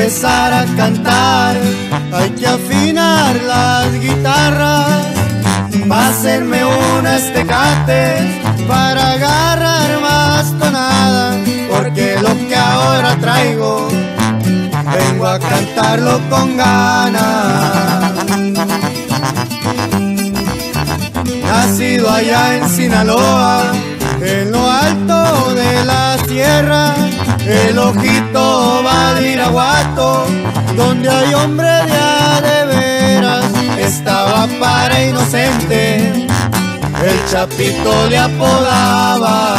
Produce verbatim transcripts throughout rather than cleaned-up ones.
empezar a cantar hay que afinar las guitarras. Pásenme unas tecates para agarrar más tonada, porque lo que ahora traigo vengo a cantarlo con ganas. Nacido allá en Sinaloa, en lo alto de la sierra, el ojito Badiraguato, donde hay hombre de a de veras. Estaba para inocente, el Chapito le apodaba.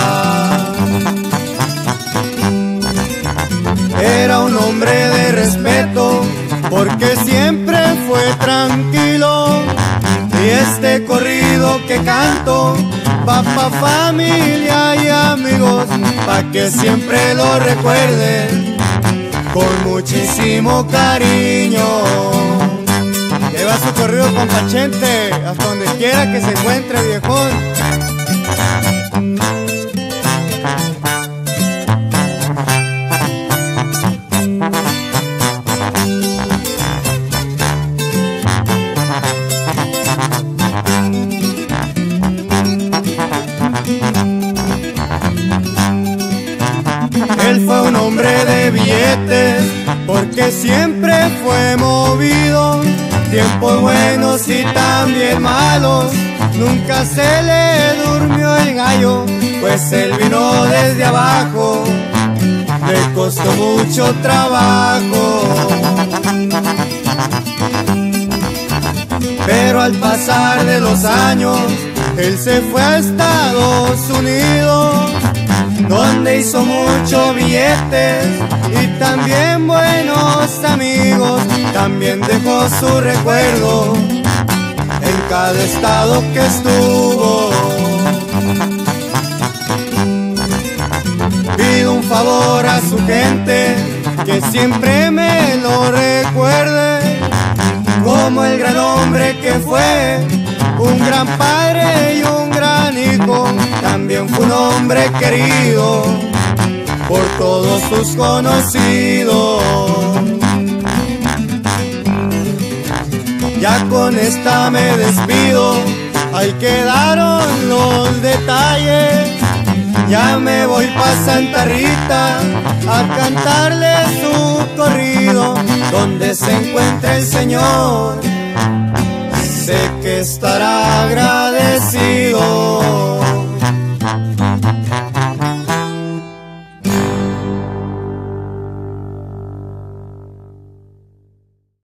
Era un hombre de respeto, porque siempre fue tranquilo. Y este corrido que canto va pa' familia y amigos, pa' que siempre lo recuerden con muchísimo cariño. Lleva su corrido con Pachente hasta donde quiera que se encuentre, viejón. Él fue un hombre de billetes, porque siempre fue movido. Tiempos buenos y también malos, nunca se le durmió el gallo, pues él vino desde abajo, le costó mucho trabajo. Pero al pasar de los años, él se fue a Estados Unidos, donde hizo muchos billetes y también buenos amigos. También dejó su recuerdo en cada estado que estuvo. Pido un favor a su gente, que siempre me lo recuerde, como el gran hombre que fue, un gran padre y un gran hijo. También fue un hombre querido por todos sus conocidos. Ya con esta me despido, ahí quedaron los detalles. Ya me voy pa' Santa Rita a cantarle su corrido, donde se encuentre el Señor, sé que estará agradecido.